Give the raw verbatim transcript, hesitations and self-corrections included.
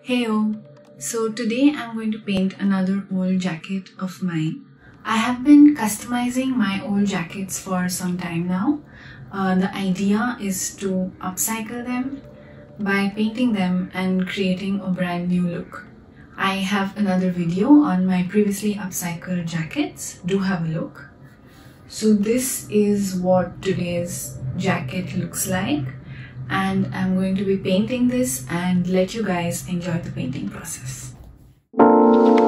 Heyo! So today I'm going to paint another old jacket of mine. I have been customizing my old jackets for some time now. Uh, the idea is to upcycle them by painting them and creating a brand new look. I have another video on my previously upcycled jackets. Do have a look. So this is what today's jacket looks like. And I'm going to be painting this and let you guys enjoy the painting process.